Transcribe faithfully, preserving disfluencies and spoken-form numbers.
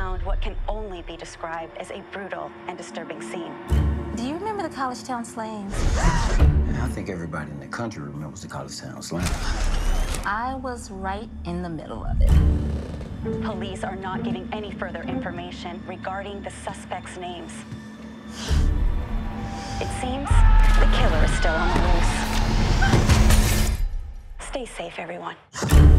found what can only be described as a brutal and disturbing scene. Do you remember the college town slayings? I think everybody in the country remembers the college town slaying. I was right in the middle of it. Police are not giving any further information regarding the suspects' names. It seems the killer is still on the loose. Stay safe, everyone.